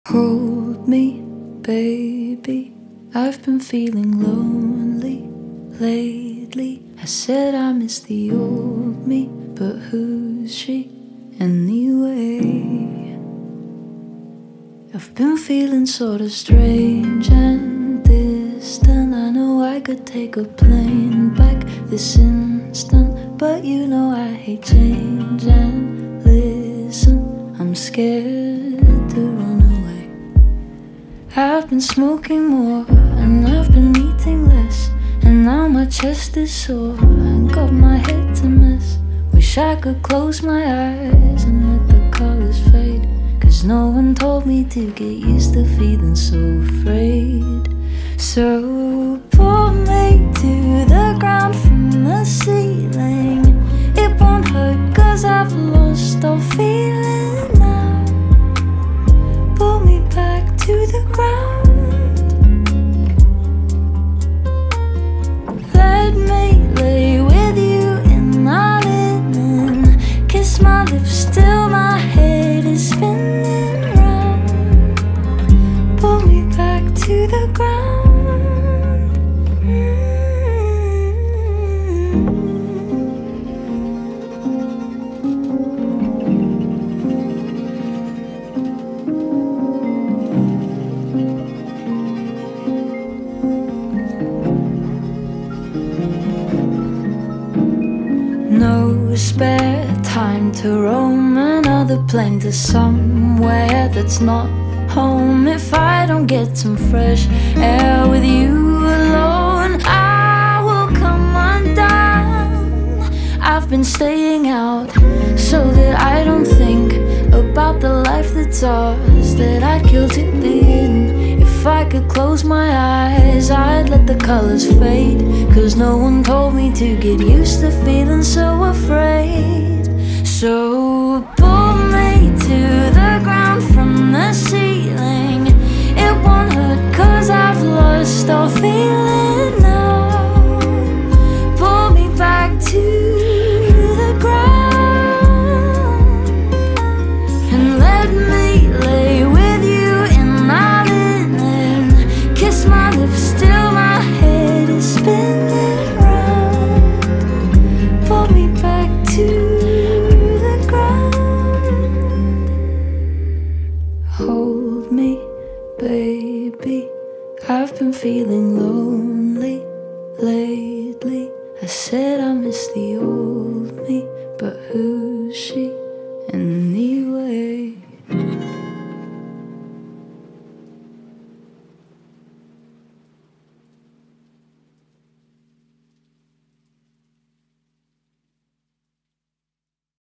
Hold me, baby, I've been feeling lonely lately. I said I miss the old me, but who's she anyway? I've been feeling sort of strange and distant. I know I could take a plane back this instant, but you know I hate change. And listen, I'm scared to run away. I've been smoking more and I've been eating less, and now my chest is sore and got my head to mess. Wish I could close my eyes and let the colors fade, 'cause no one told me to get used to feeling so afraid. So pull me to the ground from the ceiling. It won't hurt 'cause I've lost all feeling now. Pull me back to the ground. Let me lay with you in my linen. Kiss my lips till my head is spinning round. Pull me back to the ground. No spare time to roam another plane to somewhere that's not home. If I don't get some fresh air with you alone, I will come undone. I've been staying out so that I don't think about the life that's ours, that I'd kill to be in. If I could close my eyes, I'd let the colors fade, 'cause no one told me to get used to feeling so afraid. So pull me to the ground from the ceiling. It won't hurt 'cause I've lost all feeling now. Pull me back to the ground and let me lay with you in my linen. Kiss my lips till my head is spinning round. Pull me back to the ground. Hold me, baby, I've been feeling lonely lately. I said I miss the old